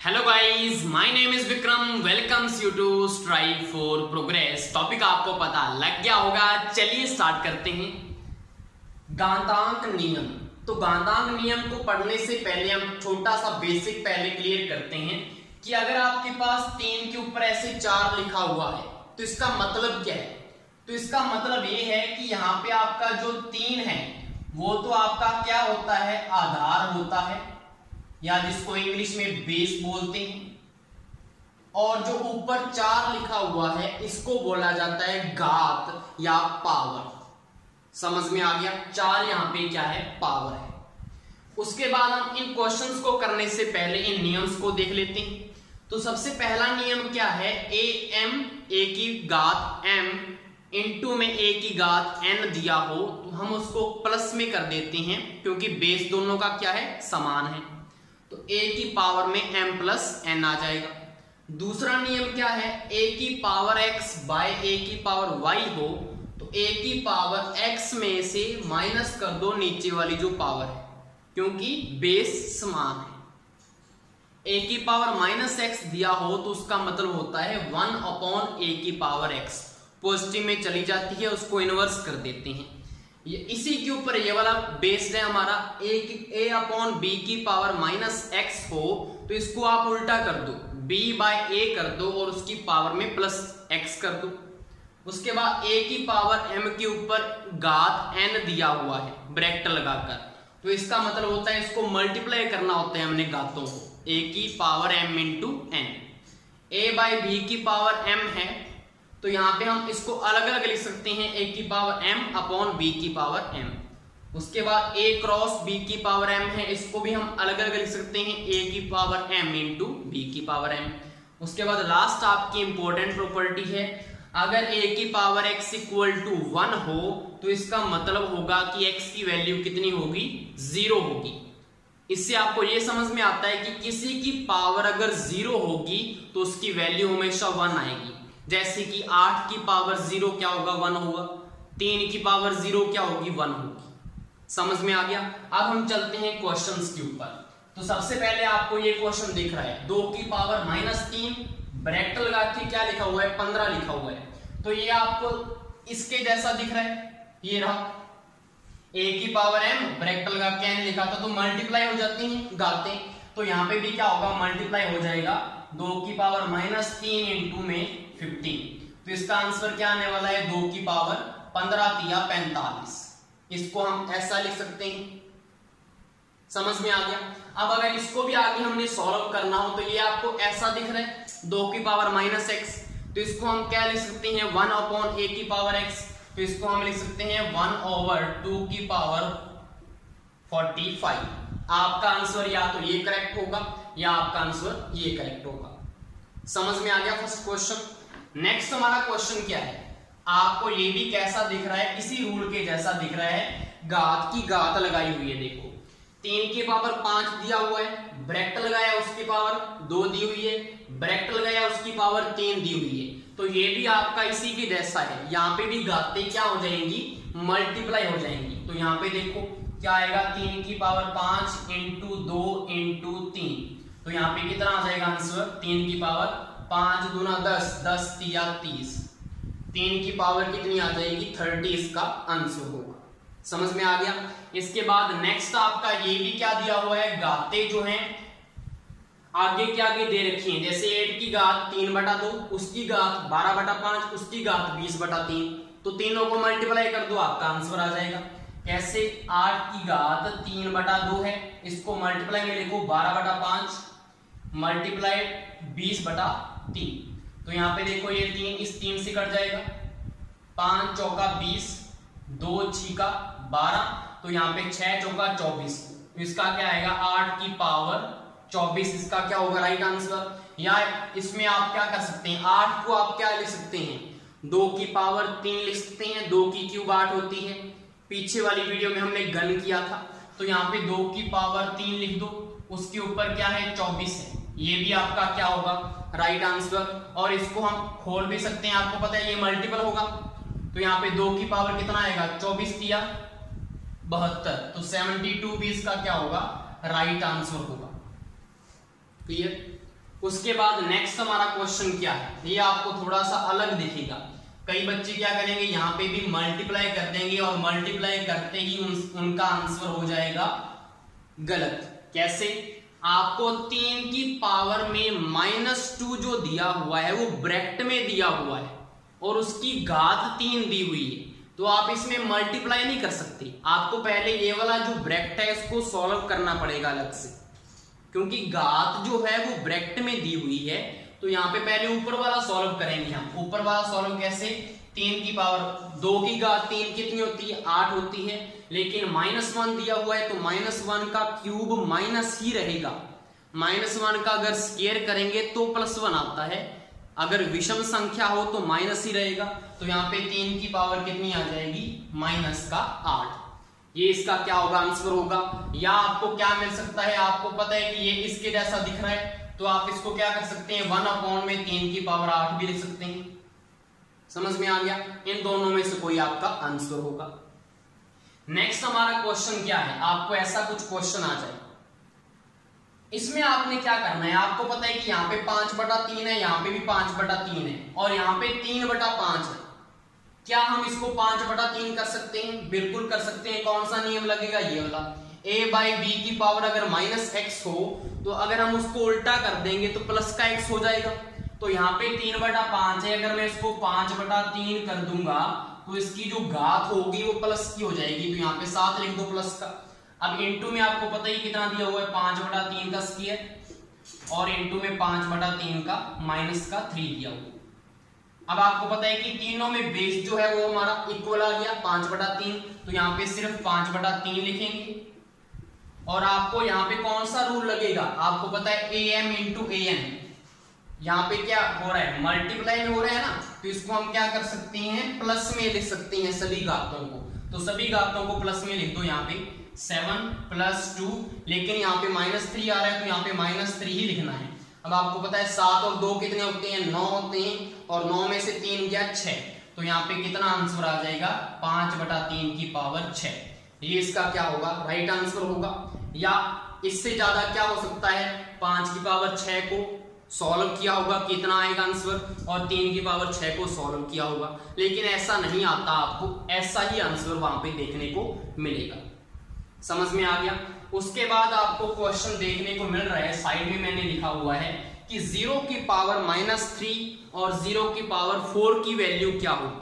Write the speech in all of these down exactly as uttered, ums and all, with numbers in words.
Hello guys, my name is Vikram, welcomes you to Strive for Progress. Topic आपको पता लग गया होगा, चलिए स्टार्ट करते हैं। घातांक नियम। तो घातांक नियम को पढ़ने से पहले हम छोटा सा बेसिक पहले क्लियर करते हैं कि अगर आपके पास तीन के ऊपर ऐसे चार लिखा हुआ है तो इसका मतलब क्या है। तो इसका मतलब ये है कि यहाँ पे आपका जो तीन है वो तो आपका क्या होता है, आधार होता है, या जिसको इंग्लिश में बेस बोलते हैं। और जो ऊपर चार लिखा हुआ है इसको बोला जाता है घात या पावर। समझ में आ गया, चार यहाँ पे क्या है, पावर है। उसके बाद हम इन क्वेश्चंस को करने से पहले इन नियम्स को देख लेते हैं। तो सबसे पहला नियम क्या है, ए एम ए की घात एम इंटू में ए की घात एन दिया हो तो हम उसको प्लस में कर देते हैं, क्योंकि बेस दोनों का क्या है, समान है। तो a की पावर में m प्लस एन आ जाएगा। दूसरा नियम क्या है, a की पावर x बाय a की पावर y हो तो a की पावर x में से माइनस कर दो नीचे वाली जो पावर है, क्योंकि बेस समान है। a की पावर माइनस एक्स दिया हो तो उसका मतलब होता है वन अपॉन a की पावर x। पॉजिटिव में चली जाती है, उसको इनवर्स कर देते हैं। ये इसी के ऊपर ये वाला बेस्ड है हमारा। a की a अपॉन b की पावर माइनस एक्स हो तो इसको आप उल्टा कर दो, b बाय a कर दो और उसकी पावर में प्लस x कर दो। उसके बाद a की पावर m के ऊपर घात n दिया हुआ है ब्रैकेट लगाकर, तो इसका मतलब होता है इसको मल्टीप्लाई करना होता है हमने घातों को, a की power m into n. a by b की पावर m है तो यहाँ पे हम इसको अलग अलग लिख सकते हैं, a की पावर m अपॉन b की पावर m। उसके बाद a क्रॉस b की पावर m है, इसको भी हम अलग अलग लिख सकते हैं, a की पावर m इंटू b की पावर m। उसके बाद लास्ट आपकी इंपॉर्टेंट प्रॉपर्टी है, अगर a की power x equal to one हो तो इसका मतलब होगा कि x की वैल्यू कितनी होगी, जीरो होगी। इससे आपको ये समझ में आता है कि किसी की पावर अगर जीरो होगी तो उसकी वैल्यू हमेशा वन आएगी। जैसे कि आठ की पावर जीरो क्या होगा, वन होगा। तीन की पावर जीरो क्या होगी, वन होगी। समझ में आ गया। अब हम चलते हैं क्वेश्चंस के ऊपर। तो सबसे पहले आपको ये क्वेश्चन दिख रहा है, दो की पावर माइनस तीन ब्रैकेट लगा के क्या लिखा हुआ है, पंद्रह लिखा हुआ है। तो ये आपको इसके जैसा दिख रहा है, ये रहा a की पावर m ब्रैकेट लगा के n लिखा था, तो मल्टीप्लाई हो जाती हैं घातें। तो यहाँ पे भी क्या होगा, मल्टीप्लाई हो जाएगा। दो की पावर माइनस तीन इंटू में फिफ्टीन, तो इसका आंसर क्या आने वाला है, दो की पावर पंद्रह तिया पैंतालीस। इसको हम ऐसा लिख सकते हैं। समझ में आ गया। अब अगर इसको भी आगे हमने सॉल्व करना हो तो ये आपको ऐसा दिख रहा है, दो की पावर माइनस एक्स, तो इसको हम क्या लिख सकते हैं, वन अपॉन ए की पावर एक्स। तो इसको हम लिख सकते हैं वन ओवर टू की पावर फोर्टी फाइव। आपका आंसर या तो ये करेक्ट होगा या आपका आंसर ये करेक्ट होगा। समझ में आ गया फर्स्ट क्वेश्चन। नेक्स्ट हमारा क्वेश्चन क्या है, आपको ये भी कैसा दिख रहा है, इसी रूल के जैसा दिख रहा है। घात की घात लगाई हुई है, देखो तीन की पावर पांच दिया हुआ है, ब्रैकेट लगाया उसकी पावर दो दी हुई है, ब्रैकेट लगाया उसकी पावर तीन दी हुई है। तो ये भी आपका इसी के जैसा है, यहाँ पे भी घातें क्या हो जाएंगी, मल्टीप्लाई हो जाएंगी। तो यहाँ पे देखो क्या आएगा, तीन की पावर पांच इंटू दो इंटू तीन, तो यहाँ पे कितना आ जाएगा आंसर, तीन की पावर पांच दूना दस, दस तिया तीस, तीन की पावर कितनी आ जाएगी, थर्टी इसका आंसर होगा। समझ में आ गया। इसके बाद नेक्स्ट आपका ये भी क्या दिया हुआ है, घातें जो हैं आगे के आगे दे रखी हैं। जैसे एट की घात तीन बटा दो, उसकी घात बारह बटा पांच, उसकी घात बीस बटा तीन, तो तीनों को मल्टीप्लाई कर दो, आपका आंसर आ जाएगा। कैसे, आठ की घात तीन बटा दो है, इसको मल्टीप्लाई में लिखो बारह बटा पांच मल्टीप्लाई बीस बटा तीन। तो यहाँ पे देखो ये तीन इस तीन से कट जाएगा, पांच चौका बीस, दो छीका बारह, तो यहाँ पे छह चौका चौबीस, तो इसका क्या आएगा, आठ की पावर चौबीस, इसका क्या होगा राइट आंसर। या इसमें आप क्या कर सकते हैं, आठ को आप क्या लिख सकते हैं, दो की पावर तीन लिख सकते हैं, दो की क्यूब आठ होती है। पीछे वाली वीडियो में हमने गन किया था, तो यहाँ पे दो की पावर तीन लिख दो, उसके ऊपर क्या है, चौबीस है, ये भी आपका क्या होगा, राइट आंसर। और इसको हम खोल भी सकते हैं, आपको पता है ये मल्टीपल होगा, तो यहाँ पे दो की पावर कितना आएगा, चौबीस दिया बहत्तर, तो सेवेंटी टू भी इसका क्या होगा, राइट आंसर होगा। क्लियर। उसके बाद नेक्स्ट हमारा क्वेश्चन क्या है, ये आपको थोड़ा सा अलग दिखेगा। कई बच्चे क्या करेंगे, यहाँ पे भी मल्टीप्लाई कर देंगे और मल्टीप्लाई करते ही उन, उनका आंसर हो जाएगा गलत। कैसे? आपको तीन की पावर में माइनस टू जो दिया हुआ है वो ब्रैकेट में दिया हुआ है और उसकी घात तीन दी हुई है, तो आप इसमें मल्टीप्लाई नहीं कर सकते। आपको पहले ये वाला जो ब्रैकेट है इसको सॉल्व करना पड़ेगा अलग से, क्योंकि घात जो है वो ब्रैकेट में दी हुई है। तो यहाँ पे पहले ऊपर वाला सॉल्व करेंगे हम। ऊपर वाला सॉल्व कैसे? तीन की पावर दो की घात तीन कितनी होती है? आठ होती है, लेकिन माइनस वन दिया हुआ है तो माइनस वन का क्यूब माइनस ही रहेगा। माइनस वन का अगर स्क्वायर करेंगे तो प्लस वन आता है, अगर विषम संख्या हो तो माइनस ही रहेगा। तो यहाँ पे तीन की पावर कितनी आ जाएगी? माइनस का आठ। ये इसका क्या होगा? आंसर होगा। या आपको क्या मिल सकता है, आपको पता है कि ये इसके जैसा दिख रहा है तो आप इसको क्या कर सकते हैं, वन अपॉन में तीन की पावर आठ भी लिख सकते हैं। समझ में आ गया? इन दोनों में से कोई आपका आंसर होगा। नेक्स्ट हमारा क्वेश्चन क्या है, आपको ऐसा कुछ क्वेश्चन आ जाए, इसमें आपने क्या करना है, आपको पता है कि यहाँ पे पांच बटा तीन है, यहाँ पे भी पांच बटा तीन है और यहाँ पे तीन बटा पांच है। क्या हम इसको पांच बटा तीन कर सकते हैं? बिल्कुल कर सकते हैं। कौन सा नियम लगेगा? ये वाला। a बाई बी की पावर अगर माइनस एक्स हो तो अगर हम उसको उल्टा कर देंगे तो प्लस का एक्स हो जाएगा। तो यहाँ पे तीन बटा पांच है, अगर मैं इसको पांच बटा तीन कर दूंगा तो इसकी जो घात होगी वो प्लस की हो जाएगी। तो यहाँ पे सात लिख दो प्लस का। अब इनटू में आपको पता ही कितना दिया हुआ है, पांच बटा तीन का स्क्वायर और इनटू में पांच बटा तीन का माइनस का थ्री दिया हुआ। अब आपको पता है कि तीनों में बेस जो है वो हमारा इक्वल आ गया, पांच बटा तीन। तो यहाँ पे सिर्फ पांच बटा तीन लिखेंगे और आपको यहाँ पे कौन सा रूल लगेगा, आपको पता है a m into a n. यहाँ पे क्या हो रहा है, मल्टीप्लाई में हो रहा है ना, तो इसको हम क्या कर सकते हैं, प्लस में लिख सकते हैं सभी घातों को। तो सभी घातों को प्लस में लिख दो। यहाँ पे सेवन प्लस टू, लेकिन यहाँ पे माइनस थ्री आ रहा है तो यहाँ पे माइनस थ्री ही लिखना है। अब आपको पता है सात और दो कितने होते हैं, नौ होते हैं और नौ में से तीन गया छह। तो यहाँ पे कितना आंसर आ जाएगा, पांच बटा तीन की पावर छह। ये इसका क्या होगा, राइट आंसर होगा। या इससे ज्यादा क्या हो सकता है, पांच की पावर छह को सॉल्व किया होगा, कितना आएगा आंसर, और तीन की पावर छह को सॉल्व किया होगा, लेकिन ऐसा नहीं आता आपको, ऐसा ही आंसर वहां पे देखने को मिलेगा। समझ में आ गया? उसके बाद आपको क्वेश्चन देखने को मिल रहा है, साइड में मैंने लिखा हुआ है कि जीरो की पावर माइनस थ्री और जीरो की पावर फोर की वैल्यू क्या होगी।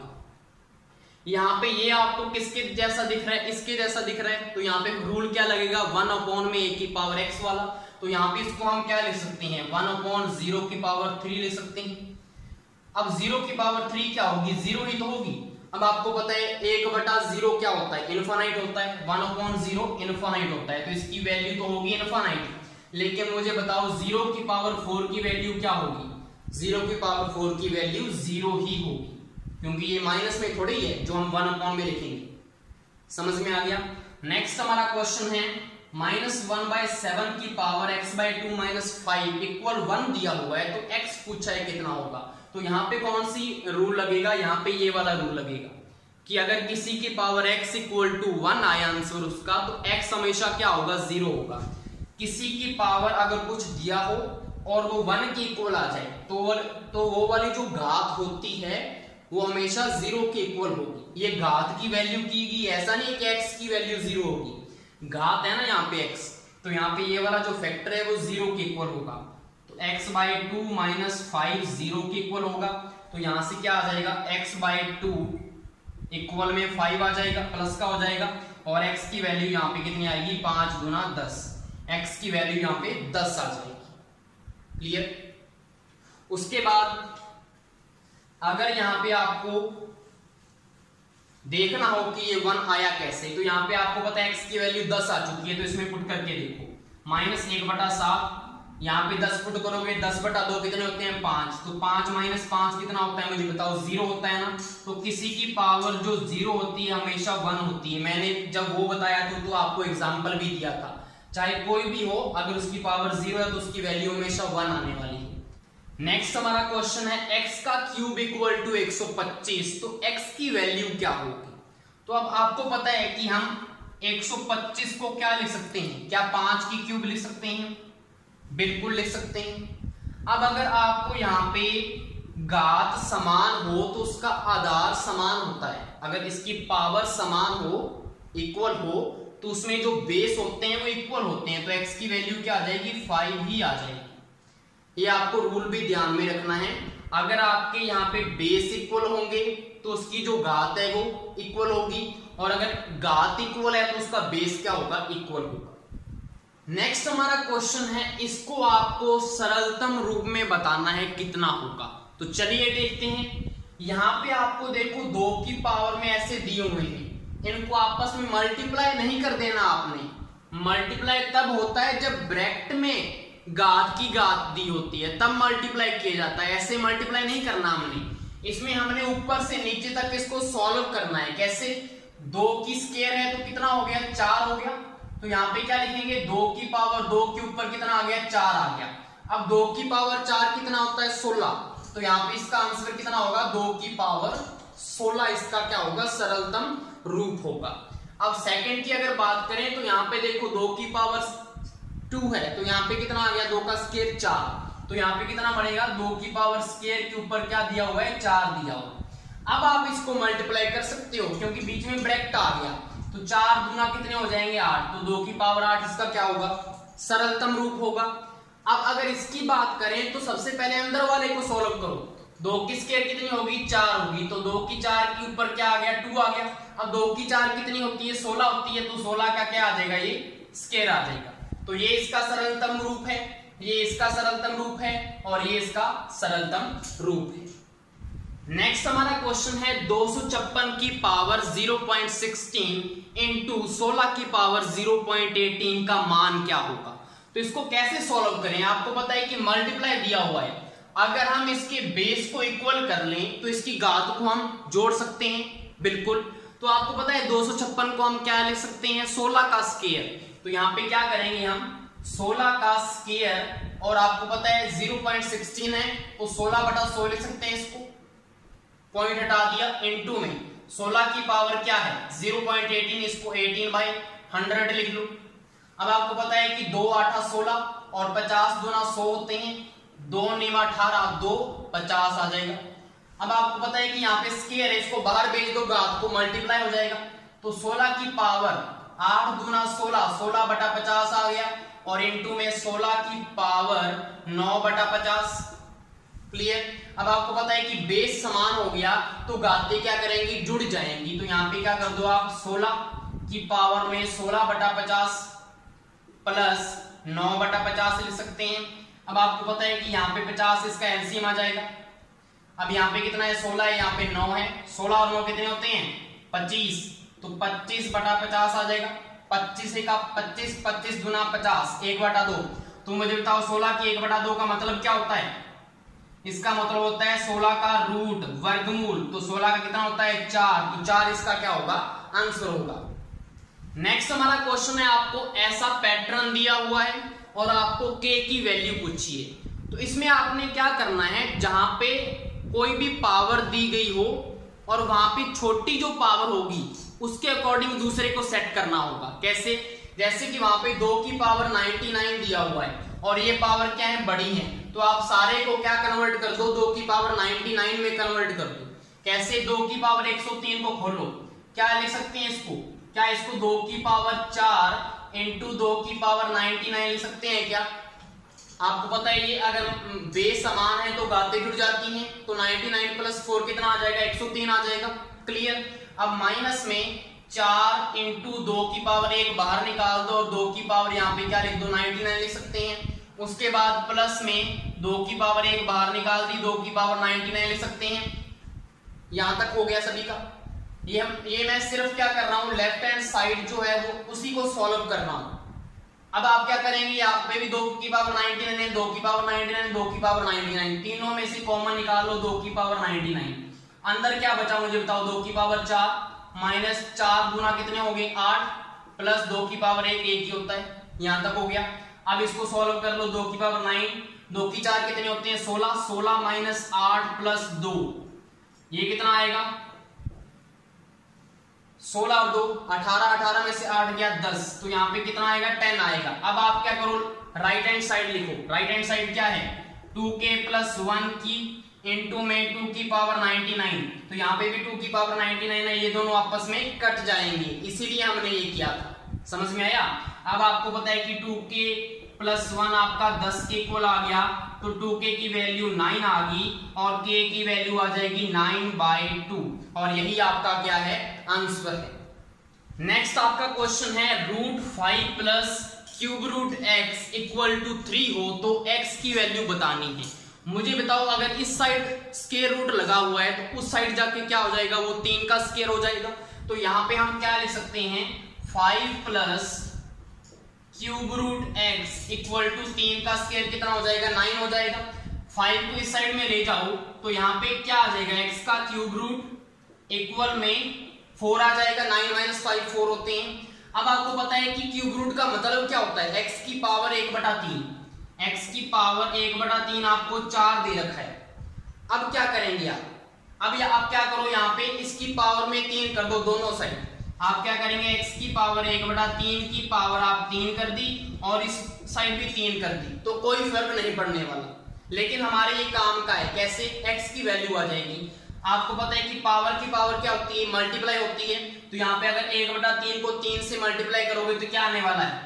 यहाँ पे ये आपको किसके जैसा दिख रहा है, इसके जैसा दिख रहा है। तो यहाँ पे रूल क्या लगेगा, वन अपॉन में ए की पावर एक्स वाला। तो यहाँ पे इसको हम क्या लिख सकते हैं, वन अपॉन जीरो की पावर थ्री लिख सकते हैं। अब जीरो की पावर थ्री क्या होगी, जीरो ही तो होगी। अब आपको पता है एक बटा जीरो क्या होता है, इनफाइनाइट होता है। वन अपॉन जीरो इनफाइनाइट होता है, तो इसकी वैल्यू तो होगी इनफाइनाइट। लेकिन मुझे बताओ जीरो की पावर फोर की वैल्यू क्या होगी, जीरो की पावर फोर की वैल्यू जीरो ही होगी, क्योंकि ये माइनस में थोड़ी है जो हम वन अपॉन में लिखेंगे। समझ में आ गया? नेक्स्ट हमारा क्वेश्चन है माइनस वन बाय सेवन की power x by two minus five equal one दिया हुआ है, तो एक्स पूछा है कितना होगा। तो यहाँ पे कौन सी रूल लगेगा, यहाँ पे ये वाला रूल लगेगा कि अगर किसी की power x equal to one आया आंसर उसका, तो x हमेशा क्या होगा, जीरो होगा। किसी की पावर अगर कुछ दिया हो और वो वन की इक्वल आ जाए तो तो वो वाली जो घात होती है वो हमेशा जीरो के इक्वल होगी। ये घात की वैल्यू की गई, ऐसा नहीं कि x की वैल्यू जीरो होगी, घात है ना यहाँ पे x, तो यहाँ पे ये वाला जो फैक्टर है वो जीरो के इक्वल होगा। तो x by two minus five zero के इक्वल होगा। तो यहां से क्या आ जाएगा, x बाई टू इक्वल में फाइव आ जाएगा, प्लस का हो जाएगा, और x की वैल्यू यहाँ पे कितनी आएगी, पांच गुना दस। x की वैल्यू यहाँ पे दस आ जाएगी। क्लियर? उसके बाद अगर यहाँ पे आपको देखना हो कि ये वन आया कैसे, तो यहाँ पे आपको पता है x की वैल्यू दस आ चुकी है, तो इसमें पुट करके देखो, माइनस एक बटा सात, यहाँ पे दस पुट करोगे, दस बटा दो कितने होते हैं, पांच। तो पांच माइनस पांच कितना होता है, मुझे बताओ, जीरो होता है ना। तो किसी की पावर जो जीरो होती है हमेशा वन होती है। मैंने जब वो बताया था तो आपको एग्जाम्पल भी दिया था, चाहे कोई भी हो अगर उसकी पावर जीरो है तो उसकी वैल्यू हमेशा वन आने वाली है। नेक्स्ट हमारा क्वेश्चन है x का क्यूब इक्वल टू एक सौ पच्चीस, तो x की वैल्यू क्या होगी। तो अब आपको पता है कि हम एक सौ पच्चीस को क्या लिख सकते हैं, क्या पांच की क्यूब लिख सकते हैं, बिल्कुल लिख सकते हैं। अब अगर आपको यहाँ पे घात समान हो तो उसका आधार समान होता है। अगर इसकी पावर समान हो, इक्वल हो, तो उसमें जो बेस होते हैं वो इक्वल होते हैं, तो x की वैल्यू क्या आ जाएगी, फाइव ही आ जाएगी। ये आपको रूल भी ध्यान में रखना है। अगर आपके यहाँ पे बेस इक्वल होंगे तो उसकी जो घात है वो इक्वल होगी, और अगर घात इक्वल है तो उसका बेस क्या होगा, इक्वल होगा। नेक्स्ट हमारा क्वेश्चन है, इसको आपको सरलतम रूप में बताना है कितना होगा। तो चलिए देखते हैं। यहाँ पे आपको देखो दो की पावर में ऐसे दिए हुए हैं, इनको आपस में मल्टीप्लाई नहीं कर देना आपने। मल्टीप्लाई तब होता है जब ब्रैकेट में घात की घात दी होती है, तब मल्टीप्लाई किया जाता है। ऐसे मल्टीप्लाई नहीं करना हमने। इसमें हमने ऊपर से नीचे तक इसको सॉल्व करना है। कैसे, दो की स्क्वायर है तो कितना हो गया, चार हो गया। तो यहाँ पे क्या लिखेंगे, दो की पावर, दो के ऊपर कितना आ गया, चार आ गया। अब दो की पावर चार कितना होता है, सोलह। तो यहाँ पे इसका आंसर कितना होगा, दो की पावर सोलह इसका क्या होगा, सरलतम रूप होगा। अब सेकंड की अगर बात करें तो यहाँ पे देखो दो की पावर टू है, तो यहाँ पे कितना आ गया, दो का स्क्वायर चार। तो यहाँ पे कितना बढ़ेगा, दो की पावर स्क्वायर के ऊपर क्या दिया हुआ है, चार दिया हुआ। अब आप इसको मल्टीप्लाई कर सकते हो क्योंकि बीच में ब्रैकेट आ गया। तो चार दूना कितने हो जाएंगे, आठ। तो दो की पावर आठ इसका क्या होगा, सरलतम रूप होगा। अब अगर इसकी बात करें तो सबसे पहले अंदर वाले को सॉल्व करो। दो की स्क्वायर कितनी होगी, चार होगी। तो दो की चार के ऊपर क्या आ गया, टू आ गया। अब दो की चार कितनी होती है, सोलह होती है। तो सोलह का क्या आ जाएगा, ये स्क्वायर आ जाएगा। तो ये इसका सरलतम रूप है, ये इसका सरलतम रूप है, और ये इसका सरलतम रूप है। नेक्स्ट हमारा क्वेश्चन है, दो सौ छप्पन की power zero point one six into सोलह की power zero point one eight का मान क्या होगा। तो इसको कैसे सॉल्व करें, आपको पता है कि मल्टीप्लाई दिया हुआ है। अगर हम इसके बेस को इक्वल कर लें तो इसकी घात को हम जोड़ सकते हैं, बिल्कुल। तो आपको पता है दो सौ छप्पन को हम क्या लिख सकते हैं, सोलह का स्क्वायर। तो यहाँ पे क्या करेंगे हम, सोलह का स्क्वायर, और आपको पता है ज़ीरो पॉइंट वन सिक्स है तो सोलह बटा सौ लिख सकते हैं। इसको पॉइंट हटा दिया, इनटू में सोलह की पावर क्या है, ज़ीरो पॉइंट वन एट, इसको अठारह बाई हंड्रेड लिख लो। अब आपको पता है कि दो आठा सोलह और पचास दूना सौ होते हैं, दो नीम अठारह, दो पचास आ जाएगा। अब आपको पता है कि यहाँ पे स्क्वायर है, इसको बाहर भेज दो, घात को मल्टीप्लाई हो जाएगा। तो सोलह की पावर आठ दूना सोलह, सोलह बटा पचास आ गया, और इनटू में सोलह की पावर नौ बटा पचास। क्लियर। अब आपको पता है कि बेस समान हो गया तो घातें क्या करेंगी, जुड़ जाएंगी। तो यहाँ पे क्या कर दो आप, सोलह की पावर में सोलह बटा पचास प्लस नौ बटा पचास लिख सकते हैं। अब आपको पता है कि यहाँ पे पचास इसका एलसीएम आ जाएगा। अब यहाँ पे कितना है, सोलह है, यहाँ पे नौ है। सोलह और नौ कितने होते हैं, पच्चीस। तो पच्चीस बटा पचास आ जाएगा। पच्चीस का पच्चीस, पच्चीस गुना पचास, एक बटा दो। तो मुझे बताओ सोलह की एक बटा दो का मतलब क्या होता है, इसका मतलब होता है सोलह का रूट वर्गमूल। तो सोलह का कितना होता है, चार। तो चार इसका क्या होगा, आंसर होगा। नेक्स्ट हमारा क्वेश्चन है, आपको ऐसा पैटर्न दिया हुआ है और आपको के की वैल्यू पूछी है। तो इसमें आपने क्या करना है, जहां पे कोई भी पावर दी गई हो और वहां पे छोटी जो पावर होगी उसके अकॉर्डिंग दूसरे को सेट करना होगा। कैसे, जैसे कि वहां पे दो की पावर निन्यानवे दिया हुआ है और ये पावर क्या है, बड़ी है। तो आप सारे को क्या कन्वर्ट कर दो, दो की पावर निन्यानवे में कन्वर्ट कर दो। कैसे, दो की पावर एक सौ तीन को खोलो, क्या लिख सकते हैं इसको, क्या इसको दो की पावर चार इंटू दो की पावर निन्यानवे लिख सकते हैं क्या। आपको पता है ये अगर बेस समान है तो घातें जुड़ जाती हैं। तो निन्यानवे प्लस फोर कितना आ जाएगा, एक सौ तीन आ जाएगा। क्लियर। अब माइनस में चार इंटू दो की पावर एक बाहर निकाल दो और दो की पावर यहाँ पे क्या लिख दो, निन्यानवे लिख सकते हैं। उसके बाद प्लस में दो की पावर एक बाहर निकाल दी, दो की पावर निन्यानवे लिख सकते हैं। यहां तक हो गया सभी का। ये हम ये मैं सिर्फ क्या कर रहा हूं, लेफ्ट हैंड साइड जो है वो उसी को सॉल्व कर रहा हूं। अब आप क्या करेंगे, यहाँ पे भी दो की पावर निन्यानवे, दो की पावर निन्यानवे, दो की पावर निन्यानवे, तीनों में से कॉमन निकाल लो, दो की पावर निन्यानवे। अंदर क्या बचा मुझे बताओ, दो की पावर चार माइनस चार गुना कितने हो गए, आठ, प्लस दो की पावर एक, एक ही होता है। यहां तक हो गया। अब इसको सॉल्व कर लो, दो की पावर नाइन, दो की चार कितने होते हैं, सोलह, सोलह माइनस आठ प्लस दो, ये कितना आएगा, सोलह और दो अठारह, अठारह में से आठ गया दस, तो यहाँ पे कितना आएगा, टेन आएगा। अब आप क्या करो, राइट हैंड साइड लिखो। राइट हैंड साइड क्या है, टू के प्लस वन की इंटू में टू की पावर नाइनटी नाइन, तो यहाँ पे भी टू की पावर नाइनटी नाइन है, ये दोनों आपस में कट जाएंगे, इसीलिए हमने ये किया था। समझ में आया? अब आपको पता है कि टू के प्लस वन आपका दस के इक्वल आ गया, तो टू के की वैल्यू नाइन आ गई और के की वैल्यू आ जाएगी नाइन बाई टू, और यही आपका क्या है? आंसर है। नेक्स्ट आपका क्वेश्चन है root five plus cube root x equal to three हो तो एक्स की वैल्यू बतानी है। मुझे बताओ, अगर इस साइड स्क्वायर रूट लगा हुआ है तो उस साइड जाके क्या हो जाएगा? वो तीन का स्क्वायर हो जाएगा। तो यहाँ पे हम क्या लिख सकते हैं? Five plus cube root x equal to तीन का स्क्वायर कितना हो जाएगा? नाइन हो जाएगा। फाइव को इस साइड में ले जाओ तो यहाँ पे क्या आ जाएगा? एक्स का क्यूब रूट इक्वल में फोर आ जाएगा। नाइन माइनस फाइव फोर होते हैं। अब आपको पता है कि क्यूब रूट का मतलब क्या होता है? एक्स की पावर एक बटा तीन, एक्स की पावर एक बटा तीन आपको चार दे रखा है। अब क्या करेंगे आप? अब या आप क्या करो, यहाँ पे इसकी पावर में तीन कर दो दोनों साइड। आप क्या करेंगे? एक्स की पावर एक बटा तीन की पावर आप तीन कर दी और इस साइड भी तीन कर दी, तो कोई फर्क नहीं पड़ने वाला। लेकिन हमारे ये काम का है, कैसे? एक्स की वैल्यू आ जाएगी। आपको पता है कि पावर की पावर क्या होती है? मल्टीप्लाई होती है। तो यहाँ पे अगर एक बटा तीन को तीन से मल्टीप्लाई करोगे तो क्या आने वाला है?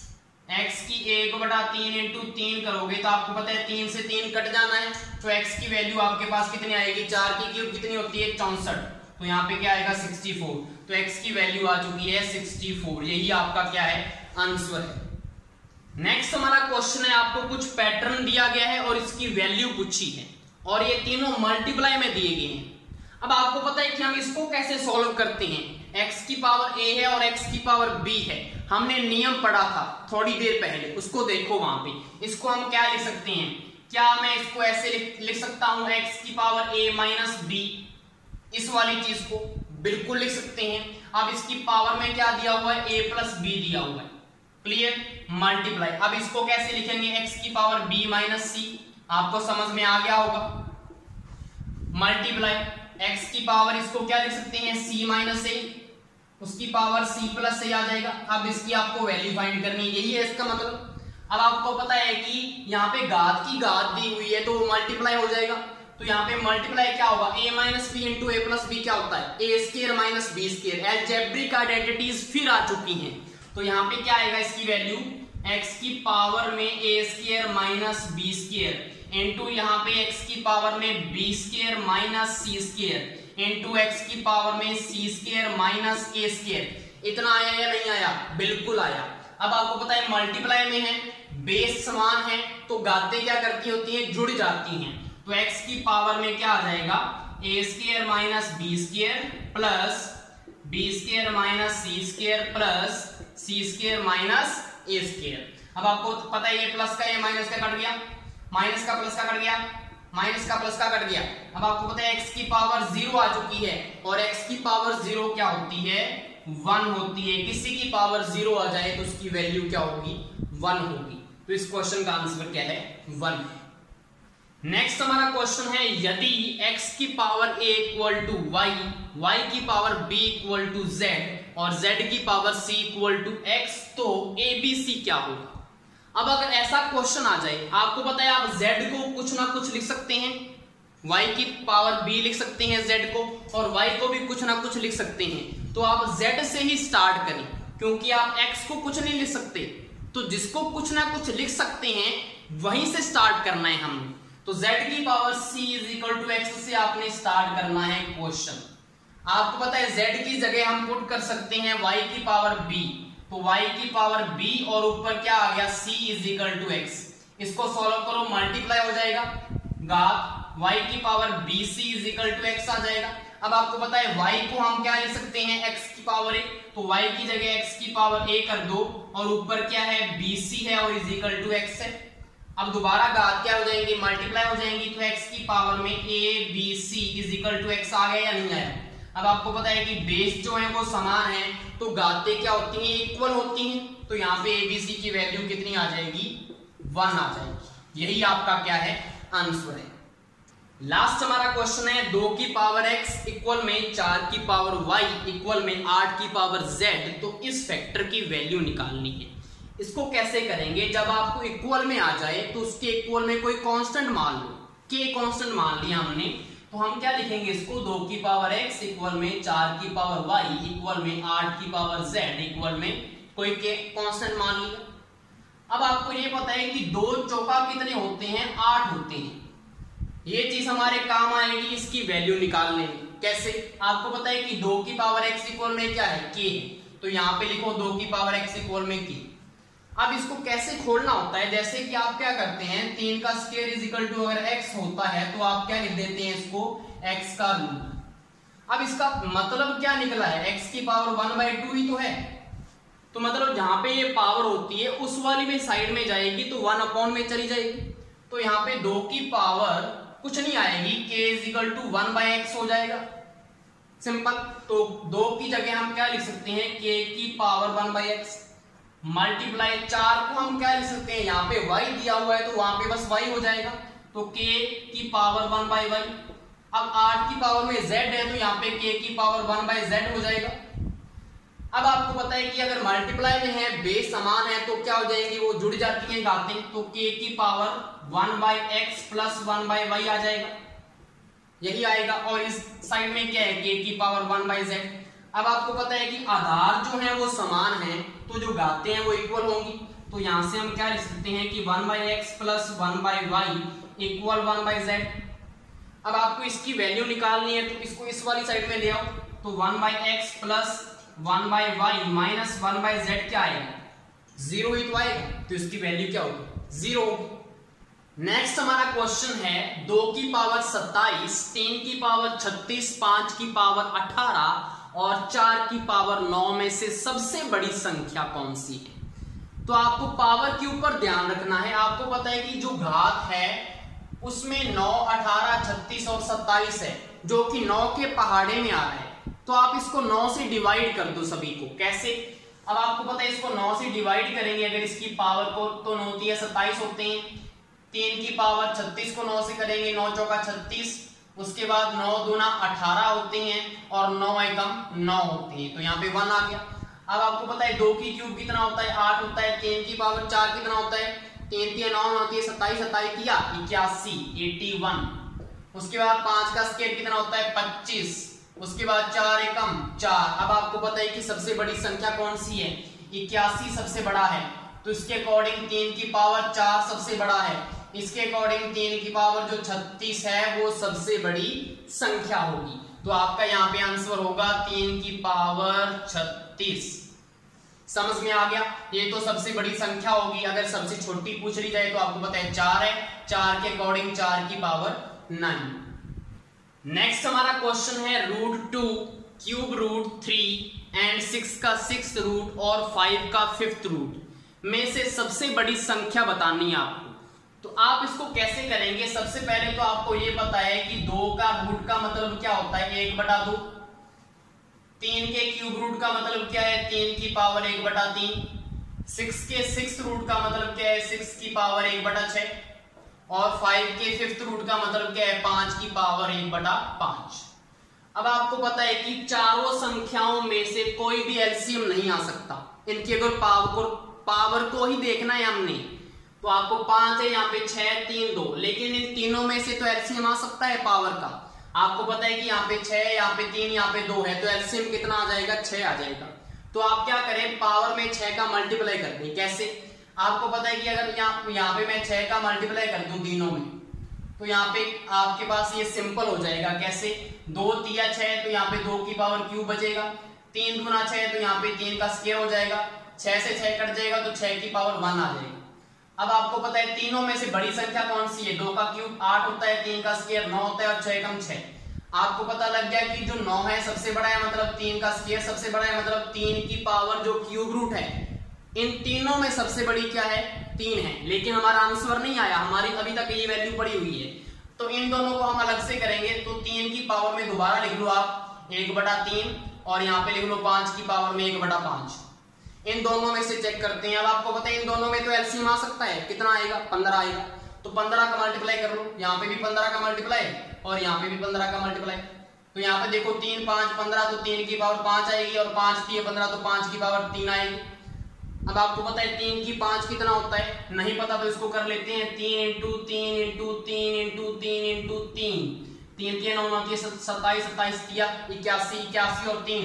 x की एक बटा तीन इंटू तीन करोगे तो आपको पता है तीन से तीन कट जाना है, तो x की वैल्यू आपके पास कितनी आएगी? चार की क्यूब कितनी होती है? चौसठ। तो यहाँ पे क्या आएगा? Sixty four. तो x की वैल्यू आ चुकी है सिक्सटी फोर। यही आपका क्या है? आंसर है। नेक्स्ट हमारा क्वेश्चन है, आपको कुछ पैटर्न दिया गया है और इसकी वैल्यू पूछी है और ये तीनों मल्टीप्लाई में दिए गए हैं। अब आपको पता है कि हम इसको कैसे सॉल्व करते हैं। x की पावर a है और x की पावर b है। हमने नियम पढ़ा था थोड़ी देर पहले, उसको देखो वहां पे। इसको हम क्या लिख सकते हैं? क्या मैं इसको ऐसे लिख, लिख सकता हूं x की पावर a माइनस b, इस वाली चीज को बिल्कुल लिख सकते हैं। अब इसकी पावर में क्या दिया हुआ है? a प्लस बी दिया हुआ है। क्लियर? मल्टीप्लाई। अब इसको कैसे लिखेंगे? x की पावर b माइनस c, आपको समझ में आ गया होगा। मल्टीप्लाई x की पावर, इसको क्या लिख सकते हैं? c माइनस a, उसकी पावर c प्लस a आ जाएगा। अब इसकी आपको वैल्यू फाइंड करनी है, यही है इसका मतलब। अब आपको पता है कि यहाँ पे घात की घात दी हुई है तो वो मल्टीप्लाई हो जाएगा। तो यहाँ पे मल्टीप्लाई क्या होगा? a minus b into a plus b क्या होता है? A square minus b square. Algebraic identities फिर आ चुकी हैं। तो यहाँ पे क्या आएगा इसकी वैल्यू? x की पावर में a square minus b square into यहाँ पे x की पावर में b square minus c square into x की पावर में c square minus a square. इतना आया या नहीं आया? बिल्कुल आया। अब आपको पता है मल्टीप्लाई में है, बेस समान है तो घातें क्या करती होती हैं? जुड़ जाती हैं। तो x की पावर में क्या आ जाएगा? A square minus b square plus b square minus c square plus c square minus a square. अब आपको पता है ये प्लस का ये माइनस का कट गया, माइनस का प्लस का कट गया, माइनस का प्लस का कट गया। अब आपको पता है x की पावर जीरो आ चुकी है और x की पावर जीरो क्या होती है? वन होती है। किसी की पावर जीरो आ जाए तो उसकी वैल्यू क्या होगी? वन होगी। तो इस क्वेश्चन का आंसर क्या है? वन। नेक्स्ट हमारा क्वेश्चन है, यदि x की power a equal to y, y की power b equal to z और z की power c equal to x, तो a b c क्या होगा? अब अगर ऐसा क्वेश्चन आ जाए, आपको पता है आप z को कुछ ना कुछ लिख सकते हैं, y की पावर b लिख सकते हैं z को, और y को भी कुछ ना कुछ लिख सकते हैं। तो आप z से ही स्टार्ट करें, क्योंकि आप x को कुछ नहीं लिख सकते। तो जिसको कुछ ना कुछ लिख सकते हैं वहीं से स्टार्ट करना है हमने। तो z की power c is equal to x से आपने स्टार्ट करना है क्वेश्चन। आपको पता है z की जगह हम पुट कर सकते हैं y की पावर b, तो y की पावर b और ऊपर क्या आ गया? c is equal to x. इसको सॉल्व करो, मल्टीप्लाई हो जाएगा, घात y की power bc is equal to x आ जाएगा। अब आपको पता है y को हम क्या लिख सकते हैं? x की पावर a, तो y की जगह x की पावर a कर दो और ऊपर क्या है? bc है और इज इक्वल टू एक्स है। अब दोबारा घात क्या हो जाएंगी? मल्टीप्लाई हो जाएंगी, तो x की पावर में a b c is equal to x आ गया या नहीं आया? अब आपको पता है कि बेस जो है वो समान है तो घातें क्या होती हैं? इक्वल होती हैं। तो यहाँ पे a b c की वैल्यू कितनी आ जाएगी? वन आ जाएगी। यही आपका क्या है? आंसर है। लास्ट हमारा क्वेश्चन है, दो की पावर x इक्वल में चार की पावर y इक्वल में आठ की पावर z, तो इस फैक्टर की वैल्यू निकालनी है। इसको कैसे करेंगे, जब आपको इक्वल में आ जाए तो उसके इक्वल में कोई कांस्टेंट मान लो, के कांस्टेंट मान लिया हमने, तो हम क्या लिखेंगे इसको, दो की पावर x इक्वल में चार की पावर y इक्वल में आठ की पावर z इक्वल में कोई के कांस्टेंट मान लिया। अब आपको ये पता है कि दो चौका कितने होते हैं, आठ होते हैं। ये चीज हमारे काम आएगी इसकी वैल्यू निकालने में। कैसे, आपको पता है कि दो की पावर x इक्वल में क्या है, k है, तो यहाँ पे लिखो दो की पावर x इक्वल में k। अब इसको कैसे खोलना होता है, जैसे कि आप क्या करते हैं, तीन का स्क्वायर इज इक्वल टू अगर x होता है तो आप क्या लिख देते हैं इसको, x का रूट। अब इसका मतलब क्या निकला है, x की पावर वन बाई टू ही तो है, तो मतलब जहां पे ये पावर होती है उस वाली में साइड में जाएगी तो वन अपॉन में चली जाएगी, तो यहाँ पे दो की पावर कुछ नहीं आएगी, k is equal to one by x हो जाएगा, सिंपल। तो दो की जगह हम क्या लिख सकते हैं, k की power one by x multiply चार को हम क्या लिख सकते हैं, यहाँ पे y दिया हुआ है तो वहां पे बस y हो जाएगा, तो k की पावर वन बाई वाई। अब आठ की पावर में z है तो यहाँ पे k की पावर वन बाई जेड हो जाएगा। अब आपको पता है कि अगर मल्टीप्लाई में है, बेस समान है तो क्या हो जाएंगी, वो जुड़ जाती है घातें, तो k की power one by x plus one by y आ जाएगा, यही आएगा। और इस साइड में क्या है, k की पावर वन बाई जेड। अब आपको पता है कि आधार जो है वो समान है तो जो घातें हैं वो इक्वल होंगी, तो यहां से हम क्या लिख सकते हैं कि one by x plus one by y equal one by z. अब आपको इसकी वैल्यू निकालनी है तो इसको इस वाली साइड में ले आओ, तो one by x plus one by y minus one by z क्या आएगा, जीरो ही तो आएगा, तो इसकी वैल्यू क्या होगी, जीरो होगी। नेक्स्ट हमारा क्वेश्चन है, दो की पावर सत्ताईस, तीन की पावर छत्तीस, पांच की पावर अठारह और चार की पावर नौ में से सबसे बड़ी संख्या कौन सी है। तो आपको पावर के ऊपर ध्यान रखना है। आपको पता है कि जो घात है उसमें नौ, अठारह, छत्तीस और सत्ताईस है, जो कि नौ के पहाड़े में आ रहा है, तो आप इसको नौ से डिवाइड कर दो सभी को। कैसे, अब आपको पता है इसको नौ से डिवाइड करेंगे अगर इसकी पावर को, तो नौ तीन सत्ताईस होते हैं, तीन की पावर छत्तीस को नौ से करेंगे, नौ चौका छत्तीस, उसके बाद नौ दूना अठारह होते हैं और नौ एकम नौ होते हैं, तो यहाँ पे वन आ गया। अब आपको पता है दो की क्यूब कितना होता है, आठ होता है, तीन की पावर चार कितना होता है, तीन तीन नौ होती है, सत्ताईस, सत्ताईस किया इक्यासी, इक्यासी। उसके बाद पांच का स्क्वायर कितना होता है, पच्चीस, उसके बाद चार एकम चार। अब आपको पता है कि सबसे बड़ी संख्या कौन सी है, इक्यासी सबसे बड़ा है, तो इसके अकॉर्डिंग तीन की पावर चार सबसे बड़ा है, इसके अकॉर्डिंग तीन की पावर जो छत्तीस है वो सबसे बड़ी संख्या होगी, तो आपका यहाँ पे आंसर होगा तीन की पावर छत्तीस। समझ में आ गया, ये तो सबसे बड़ी संख्या होगी। अगर सबसे छोटी पूछ ली जाए तो आपको पता है चार है, चार के अकॉर्डिंग चार की पावर नाइन। नेक्स्ट हमारा क्वेश्चन है, root two, cube root three and six का सिक्स रूट और फाइव का फिफ्थ रूट में से सबसे बड़ी संख्या बतानी है आपको। तो आप इसको कैसे करेंगे, सबसे पहले तो आपको ये पता है कि दो का रूट का मतलब क्या होता है, एक बटा दो। तीन के क्यूब रूट का मतलब क्या है, तीन की पावर एक बटा तीन। सिक्स के सिक्स रूट का मतलब क्या है, सिक्स की पावर एक बटा छह। और फाइव के फिफ्थ रूट का मतलब क्या है, पांच की पावर एक बटा पांच। अब आपको पता है कि चारों संख्याओं में से कोई भी एलसीएम नहीं आ सकता, इनकी अगर पावर को पावर को ही देखना है हमने, तो आपको पांच है, यहाँ पे छह, तीन, दो, लेकिन इन तीनों में से तो एलसीएम आ सकता है पावर का। आपको पता है कि यहाँ पे छह, यहाँ पे तीन, यहाँ पे दो है, तो एलसीएम कितना आ जाएगा, छह आ जाएगा। तो आप क्या करें, पावर में छह का मल्टीप्लाई कर दें। कैसे, आपको पता है कि अगर यहाँ यहाँ पे मैं छह का मल्टीप्लाई कर दूं तीनों में, तो यहाँ पे आपके पास ये सिंपल हो जाएगा। कैसे, दो तिया छह, तो यहाँ पे दो की पावर क्यूब बचेगा, तीन गुना छह, तो यहाँ पे तीन का स्क्वायर हो जाएगा, छह से छह कट जाएगा तो छह की पावर वन आ जाएगी। अब आपको पता है तीनों में से बड़ी संख्या कौन सी है, दो का क्यूब आठ होता है, तीन का स्क्वायर नौ होता है और छह कम छह। आपको पता लग गया कि जो नौ है सबसे बड़ा है, मतलब तीन का स्क्वायर सबसे बड़ा है, मतलब तीन की पावर जो क्यूब रूट है, इन तीनों में सबसे बड़ी क्या है, तीन है। लेकिन हमारा आंसर नहीं आया, हमारी अभी तक ये वैल्यू पड़ी हुई है, तो इन दोनों को हम अलग से करेंगे। तो तीन की पावर में दोबारा लिख लो आप एक बटा तीन, और यहाँ पे लिख लो पांच की पावर में एक बटा पांच। इन दोनों में से चेक करते हैं। अब आपको पता है इन दोनों में तो एलसीएम आ सकता है, कितना आएगा, पंद्रह आएगा, तो पंद्रह का मल्टीप्लाई कर लो, यहाँ पे भी पंद्रह का मल्टीप्लाई और यहाँ पे भी पंद्रह का मल्टीप्लाई। तो यहाँ पे देखो तीन पांच पंद्रह, तो तीन की पावर पांच आएगी, और पांच तीन पंद्रह, तो पांच की पावर तीन आएगी। अब आपको पता है तीन की पांच कितना होता है, नहीं पता तो इसको कर लेते हैं, तीन इंटू तीन इंटू तीन इंटू तीन इंटू तीन, तीन तीन नौ नौ सत्ताईस, सत्ताईस तिया इक्यासी, इक्यासी और तीन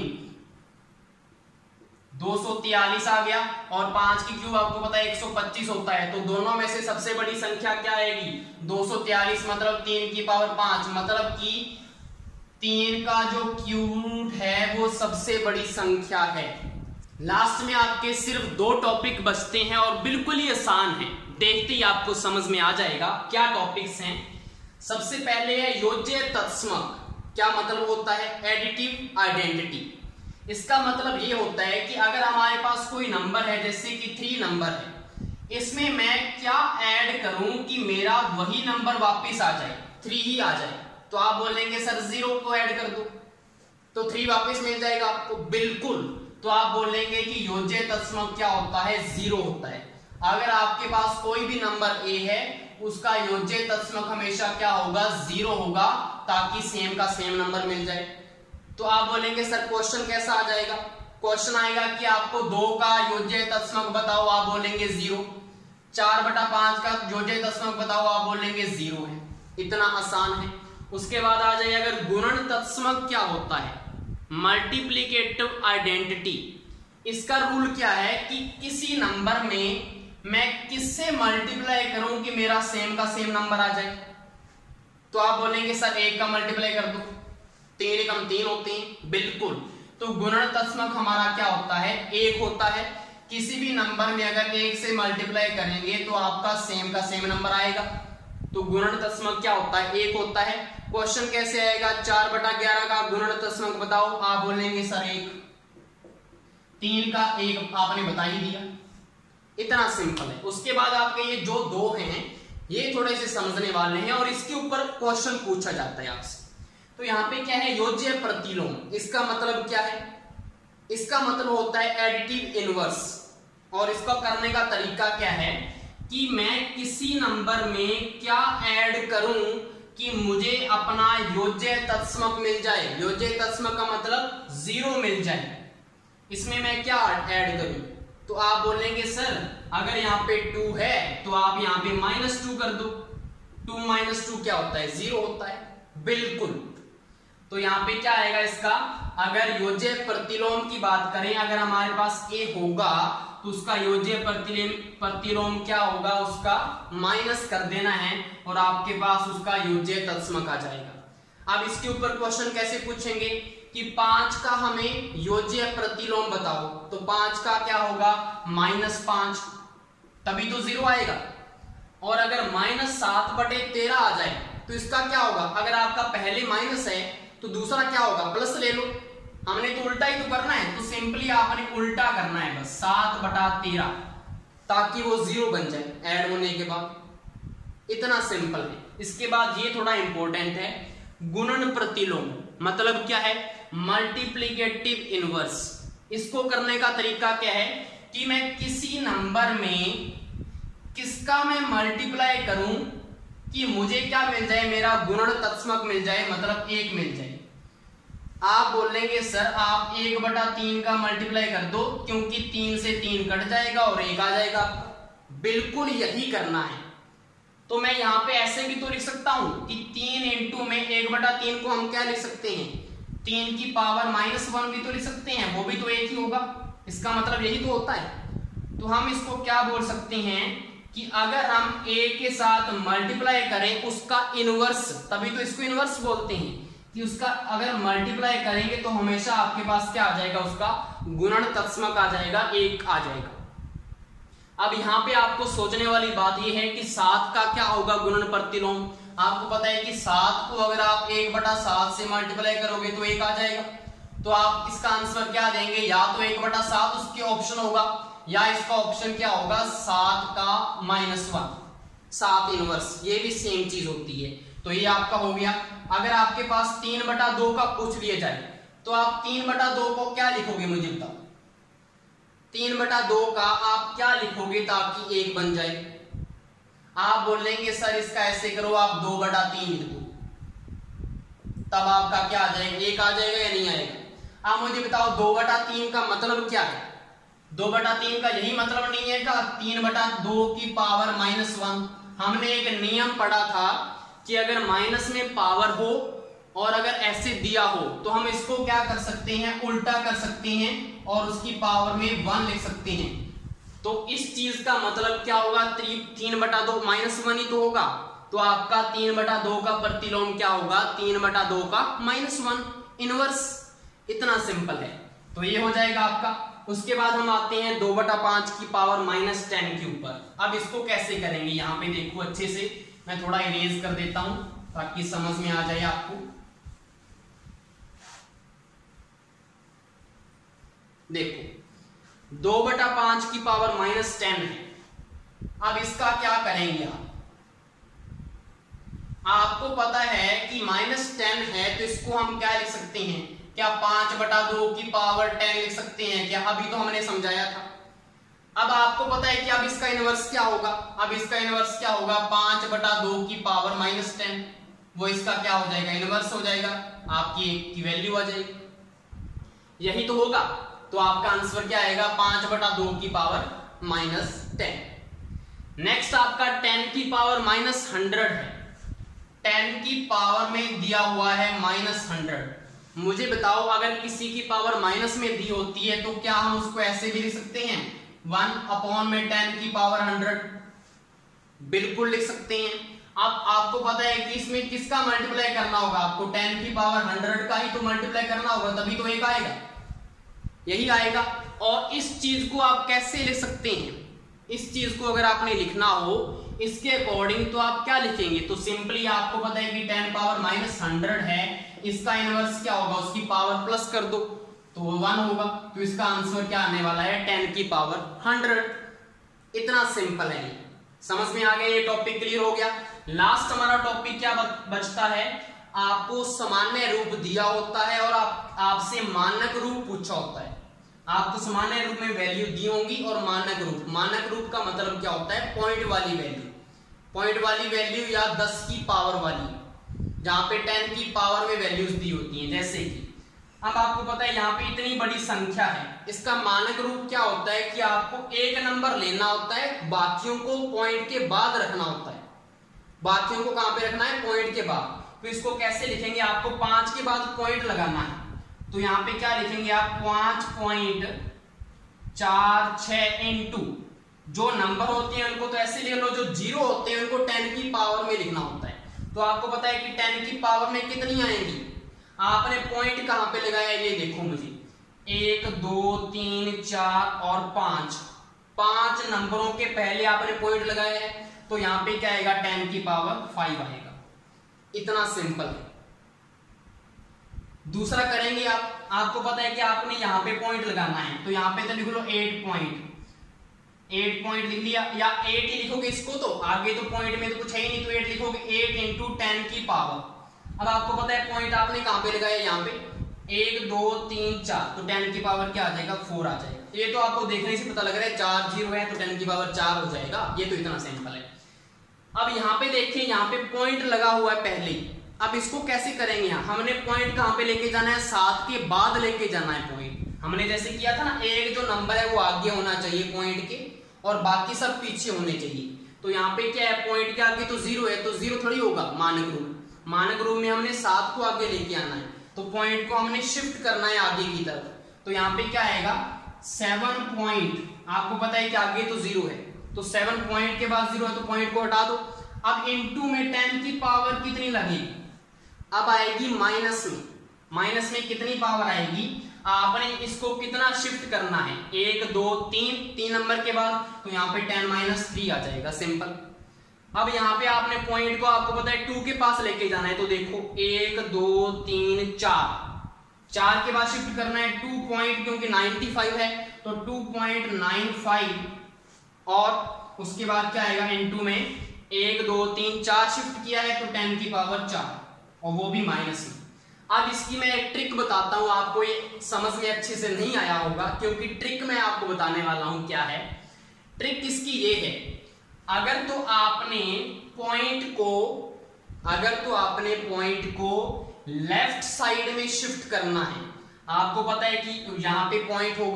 दो सौ तियालीस आ गया, और पांच की क्यूब आपको पता है एक सौ पच्चीस होता है, तो दोनों में से सबसे बड़ी संख्या क्या आएगी, दो सौ तियालीस, मतलब तीन की पावर पांच, मतलब कि तीन का जो क्यूब है वो सबसे बड़ी संख्या है। लास्ट में आपके सिर्फ दो टॉपिक बचते हैं और बिल्कुल ही आसान है, देखते ही आपको समझ में आ जाएगा क्या टॉपिक्स हैं। सबसे पहले है योज्य तत्समक। क्या मतलब होता है, एडिटिव आइडेंटिटी। इसका मतलब ये होता है कि अगर हमारे पास कोई नंबर है, जैसे कि थ्री नंबर है, इसमें मैं क्या ऐड करूं कि मेरा वही नंबर वापस आ जाए, थ्री ही आ जाए, तो आप बोलेंगे सर जीरो को ऐड कर दो तो थ्री वापस मिल जाएगा आपको, बिल्कुल। तो आप बोलेंगे कि योज्य तत्समक क्या होता है, जीरो होता है। अगर आपके पास कोई भी नंबर ए है, उसका योज्य तत्समक हमेशा क्या होगा, जीरो होगा, ताकि सेम का सेम नंबर मिल जाए। तो आप बोलेंगे सर क्वेश्चन कैसा आ जाएगा, क्वेश्चन आएगा कि आपको दो का योज्य तत्समक बताओ, आप बोलेंगे जीरो। चार बटा पांच का योज्य तत्समक बताओ, आप बोलेंगे जीरो है। इतना आसान है। उसके बाद आ जाए अगर गुणन तत्समक क्या होता है, मल्टीप्लिकेटिव आइडेंटिटी। इसका रूल क्या है कि किसी नंबर में मैं किससे मल्टीप्लाई करूं कि मेरा सेम का सेम नंबर आ जाए। तो आप बोलेंगे सर एक का मल्टीप्लाई कर दो, तीन एकम तीन होते हैं, बिल्कुल। तो गुणन तत्समक हमारा क्या होता है, एक होता है। किसी भी नंबर में अगर एक से मल्टीप्लाई करेंगे तो आपका सेम का सेम नंबर आएगा। तो गुणन तत्समक क्या होता है, एक होता है। क्वेश्चन कैसे आएगा, चार बटा ग्यारह का गुणन तत्समक बताओ, आप बोलेंगे सर एक। तीन का एक आपने बता ही दिया, इतना सिंपल है। उसके बाद आपके ये जो दो हैं ये थोड़े से समझने वाले हैं और इसके ऊपर क्वेश्चन पूछा जाता है आपसे। तो यहाँ पे क्या है, योज्य प्रतिलोम। इसका मतलब क्या है, इसका मतलब होता है एडिटिव इनवर्स। और इसका करने का तरीका क्या है कि मैं किसी नंबर में क्या ऐड करूं कि मुझे अपना योज्य तत्समक मिल जाए। योज्य तत्समक का मतलब जीरो मिल जाए। इसमें मैं क्या ऐड करूं, तो आप बोलेंगे सर अगर यहाँ पे टू है तो आप यहाँ पे माइनस टू कर दो। टू माइनस टू क्या होता है, जीरो होता है, बिल्कुल। तो यहाँ पे क्या आएगा इसका, अगर योज्य प्रतिलोम की बात करें, अगर हमारे पास ए होगा तो उसका योज्य प्रतिलोम प्रतिलोम क्या होगा, उसका माइनस कर देना है और आपके पास उसका योज्य तत्समक आ जाएगा। अब इसके ऊपर क्वेश्चन कैसे पूछेंगे कि पांच का हमें योज्य प्रतिलोम बताओ, तो पांच का क्या होगा, माइनस पांच, तभी तो जीरो आएगा। और अगर माइनस सात बटे तेरह आ जाए तो इसका क्या होगा, अगर आपका पहले माइनस है तो दूसरा क्या होगा, प्लस ले लो। हमने तो उल्टा ही तो करना है, तो सिंपली आपने उल्टा करना है बस, सात बटा तेरह, ताकि वो जीरो बन जाए ऐड होने के बाद। इतना सिंपल है। इसके बाद ये थोड़ा इंपॉर्टेंट है, गुणन प्रतिलोम मतलब क्या है, मल्टीप्लिकेटिव इनवर्स। इसको करने का तरीका क्या है कि मैं किसी नंबर में किसका मैं मल्टीप्लाई करूं कि मुझे क्या मिल जाए, मेरा गुणन तत्समक मिल जाए, मतलब एक मिल जाए। आप बोलेंगे सर आप एक बटा तीन का मल्टीप्लाई कर दो, क्योंकि तीन से तीन कट जाएगा और एक आ जाएगा आपका। बिल्कुल यही करना है। तो मैं यहाँ पे ऐसे भी तो लिख सकता हूं कि तीन इंटू में एक बटा तीन को हम क्या लिख सकते हैं, तीन की पावर माइनस वन भी तो लिख सकते हैं, वो भी तो एक ही होगा। इसका मतलब यही तो होता है। तो हम इसको क्या बोल सकते हैं कि अगर हम a के साथ मल्टीप्लाई करें उसका इनवर्स, तभी तो इसको इनवर्स बोलते हैं कि उसका अगर मल्टीप्लाई करेंगे तो हमेशा आपके पास क्या आ जाएगा, उसका गुणन तत्समक आ जाएगा, एक आ जाएगा। अब यहाँ पे आपको सोचने वाली बात यह है कि सात का क्या होगा गुणन प्रतिलोम। आपको पता है कि सात को अगर आप एक बटा सात से मल्टीप्लाई करोगे तो एक आ जाएगा। तो आप इसका आंसर क्या देंगे, या तो एक बटा सात उसके ऑप्शन होगा, या इसका ऑप्शन क्या होगा, सात का माइनस वन, सात इनवर्स, ये भी सेम चीज होती है। तो ये आपका हो गया। अगर आपके पास तीन बटा दो का पूछ लिया जाए तो आप तीन बटा दो को क्या लिखोगे, मुझे बताओ। तीन बटा दो का आप क्या लिखोगे ताकि एक बन जाए। आप बोलेंगे सर इसका ऐसे करो, आप दो बटा तीन लिख दो, तब आपका क्या आ जाएगा, एक आ जाएगा या नहीं आएगा। आप मुझे बताओ दो बटा तीन का मतलब क्या है। दो बटा तीन का यही मतलब नहीं है का तीन बटा दो की पावर माइनस वन। हमने एक नियम पढ़ा था कि अगर माइनस में पावर हो और अगर ऐसे दिया हो तो हम इसको क्या कर सकते हैं, उल्टा कर सकते हैं और उसकी पावर में वन लिख सकते हैं। तो इस चीज का मतलब क्या होगा, तीन बटा दो माइनस वन ही तो होगा, तो आपका तीन बटा दो का प्रतिलोम क्या होगा, तीन बटा दो का माइनस वन इनवर्स। इतना सिंपल है, तो ये हो जाएगा आपका। उसके बाद हम आते हैं दो बटा पांच की पावर माइनस टेन के ऊपर। अब इसको कैसे करेंगे, यहाँ पे देखो अच्छे से, मैं थोड़ा इरेज कर देता हूं ताकि समझ में आ जाए आपको। देखो दो बटा पांच की पावर माइनस टेन है। अब इसका क्या करेंगे आप, आपको पता है कि माइनस टेन है तो इसको हम क्या लिख सकते हैं, क्या पांच बटा दो की पावर टेन लिख सकते हैं क्या, अभी तो हमने समझाया था। अब आपको पता है कि अब इसका इनवर्स क्या होगा, अब इसका इनवर्स क्या होगा, पांच बटा दो की पावर माइनस टेन, वो इसका क्या हो जाएगा, इनवर्स हो जाएगा, आपकी एक की वैल्यू आ जाएगी। यही तो होगा, तो आपका आंसर क्या आएगा, पांच बटा दो की पावर माइनस टेन। नेक्स्ट आपका टेन की पावर माइनस हंड्रेड है। टेन की पावर में दिया हुआ है माइनस हंड्रेड। मुझे बताओ अगर किसी की पावर माइनस में दी होती है तो क्या हम उसको ऐसे भी लिख सकते हैं, वन अपॉन में टेन की पावर हंड्रेड, बिल्कुल लिख सकते हैं। अब आपको पता है कि इसमें किसका मल्टीप्लाई करना होगा, आपको टेन की पावर हंड्रेड का ही तो मल्टीप्लाई करना होगा, तभी तो एक आएगा, यही आएगा। और इस चीज को आप कैसे लिख सकते हैं, इस चीज को अगर आपने लिखना हो इसके अकॉर्डिंग तो आप क्या लिखेंगे, तो सिंपली आपको पता है कि टेन पावर माइनस हंड्रेड है, इसका इनवर्स क्या होगा, उसकी पावर प्लस कर दो तो वो वन होगा, तो इसका आंसर क्या आने वाला है, टेन की पावर हंड्रेड। इतना सिंपल है, समझ में आ गया, ये टॉपिक क्लियर हो गया। लास्ट हमारा टॉपिक क्या बचता है, आपको सामान्य रूप दिया होता है और आप आपसे मानक रूप पूछा होता है। आपको सामान्य रूप में वैल्यू दी होंगी और मानक रूप, मानक रूप का मतलब क्या होता है, पॉइंट वाली वैल्यू, पॉइंट वाली वैल्यू या दस की पावर वाली, जहां पे टेन की पावर में वैल्यूज दी होती हैं। जैसे कि अब आपको पता है यहाँ पे इतनी बड़ी संख्या है, इसका मानक रूप क्या होता है कि आपको एक नंबर लेना होता है, बाकियों को पॉइंट के बाद रखना होता है। बाकियों को कहां पे रखना है, पॉइंट के बाद। तो इसको कैसे लिखेंगे, आपको पांच के बाद पॉइंट लगाना है, तो यहाँ पे क्या लिखेंगे आप, पांच पॉइंट चार छह इंटू, जो नंबर होते हैं उनको तो ऐसे लिख लो, जो जीरो होते हैं उनको टेन की पावर में लिखना होता है। तो आपको पता है कि टेन की पावर में कितनी आएंगी, आपने पॉइंट कहां पे लगाया, ये देखो मुझे, एक दो तीन चार और पांच, पांच नंबरों के पहले आपने पॉइंट लगाया है, तो यहाँ पे क्या आएगा, टेन की पावर फाइव आएगा। इतना सिंपल है। दूसरा करेंगे आप, आपको पता है कि आपने यहाँ पे पॉइंट लगाना है, तो यहाँ पे तो लिख लो एट पॉइंट, एट पॉइंट लिख लिया, या एट ही लिखोगे इसको, तो आगे तो पॉइंट में तो कुछ है ही नहीं, तो एट लिखोगे, एट इंटू टेन की पावर। अब आपको पता है पॉइंट आपने कहां पे लगाया, यहाँ पे, एक दो तीन चार, तो टेन की पावर क्या आ जाएगा, फोर आ जाएगा। ये तो आपको देखने से पता लग रहा है, चार जीरो है तो टेन की पावर चार हो जाएगा, ये तो इतना सिंपल है। अब यहाँ पे देखिए, यहाँ पे पॉइंट लगा हुआ है पहले, अब इसको कैसे करेंगे, यहाँ हमने पॉइंट कहां पे लेके जाना है, सात के बाद लेके जाना है पॉइंट। हमने जैसे किया था ना, एक जो नंबर है वो आगे होना चाहिए पॉइंट के और बाकी सब पीछे होने चाहिए। तो यहाँ पे क्या है, पॉइंट के आगे तो जीरो है, तो जीरो थोड़ी होगा मानक रूप, मानक रूप में हमने सात को आगे लेके आना है, तो पॉइंट को हमने शिफ्ट करना है आगे की तरफ। तो यहाँ पे क्या आएगा, सेवन पॉइंट, आपको पता है कि आगे तो जीरो है, तो सेवन पॉइंट के बाद जीरो है तो पॉइंट को हटा दो। अब इनटू में टेन की पावर कितनी लगेगी, अब आएगी माइनस में, माइनस में कितनी पावर आएगी, आपने इसको कितना शिफ्ट करना है, एक दो तीन, तीन नंबर के बाद, तो यहाँ पे टेन माइनस थ्री आ जाएगा, सिंपल। अब यहाँ पे आपने पॉइंट को, आपको पता है टू के पास लेके जाना है, तो देखो एक दो तीन चार, चार के बाद शिफ्ट करना है टू पॉइंट, क्योंकि नाइन्टी फाइव है तो टू पॉइंट नाइन फाइव, और उसके बाद क्या आएगा, इनटू में एक दो तीन चार शिफ्ट किया है तो टेन की पावर चार, और वो भी माइनस में। अब इसकी मैं एक ट्रिक बताता हूं, आपको ये समझ में अच्छे से नहीं आया होगा, क्योंकि ट्रिक मैं आपको बताने वाला हूं क्या है। ट्रिक इसकी ये है, अगर तो आपने पॉइंट को अगर तो आपने पॉइंट को लेफ्ट साइड में शिफ्ट करना है, आपको पता है कि यहाँ पे पॉइंट होगा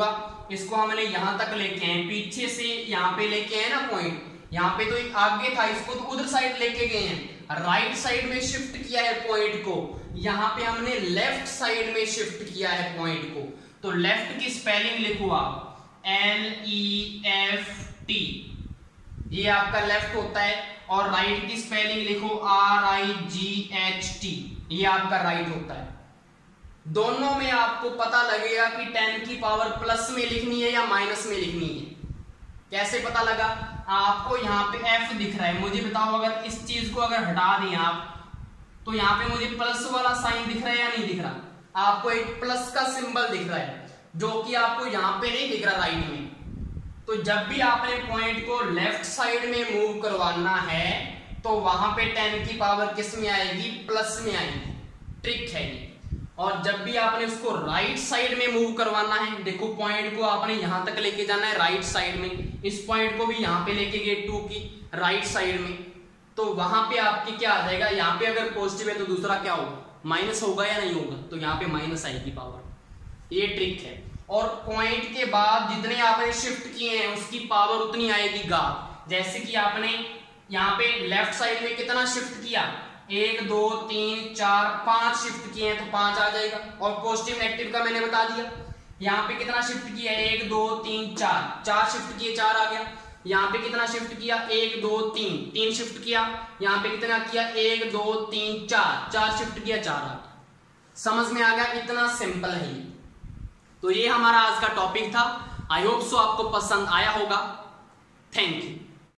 इसको हमने यहां तक लेके आए, पीछे से यहां पे लेके आए ना पॉइंट, यहाँ पे तो एक आगे था, इसको तो उधर साइड लेके गए हैं, राइट साइड में शिफ्ट किया है पॉइंट को, यहाँ पे हमने लेफ्ट साइड में शिफ्ट किया है पॉइंट को। तो लेफ्ट की स्पेलिंग लिखो आप एल ई एफ टी, ये आपका लेफ्ट होता है, और राइट की स्पेलिंग लिखो R I G H T, ये आपका राइट होता है। दोनों में आपको पता लगेगा कि टेन की पावर प्लस में लिखनी है या माइनस में लिखनी है। कैसे पता लगा? आपको यहाँ पे F दिख रहा है, मुझे बताओ अगर इस चीज को अगर हटा दें आप, तो यहाँ पे मुझे प्लस वाला साइन दिख रहा है या नहीं दिख रहा? आपको एक प्लस का सिंबल दिख रहा है, जो कि आपको यहाँ पे नहीं दिख रहा राइट में। तो जब भी आपने पॉइंट को लेफ्ट साइड में मूव करवाना है, तो वहां पे टेन की पावर किस में आएगी? प्लस में आएगी। ट्रिक है ये। और जब भी आपने उसको राइट साइड में मूव करवाना है, देखो पॉइंट को आपने यहां तक लेके जाना है राइट साइड में, इस पॉइंट को भी यहां पे लेके गए टू की राइट साइड में, तो वहां पे आपकी क्या आ जाएगा? यहाँ पे अगर पॉजिटिव है तो दूसरा क्या होगा? माइनस होगा या नहीं होगा? तो यहाँ पे माइनस आएगी पावर। ये ट्रिक है। और पॉइंट के बाद जितने आपने शिफ्ट किए हैं उसकी पावर उतनी आएगी घात। जैसे कि आपने यहाँ पे लेफ्ट साइड में कितना शिफ्ट किया? एक दो तीन चार पांच शिफ्ट किए हैं तो पांच आ जाएगा। और पॉजिटिव नेगेटिव का मैंने बता दिया। यहाँ पे कितना शिफ्ट किया? एक दो तीन चार, चार शिफ्ट किए चार आ गया। यहाँ पे कितना शिफ्ट किया? एक दो तीन, तीन शिफ्ट किया। यहाँ पे कितना किया? एक दो तीन चार, चार शिफ्ट किया चार आ गया। समझ में आ गया? इतना सिंपल है ये। तो ये हमारा आज का टॉपिक था। आई होप सो आपको पसंद आया होगा। Thank you.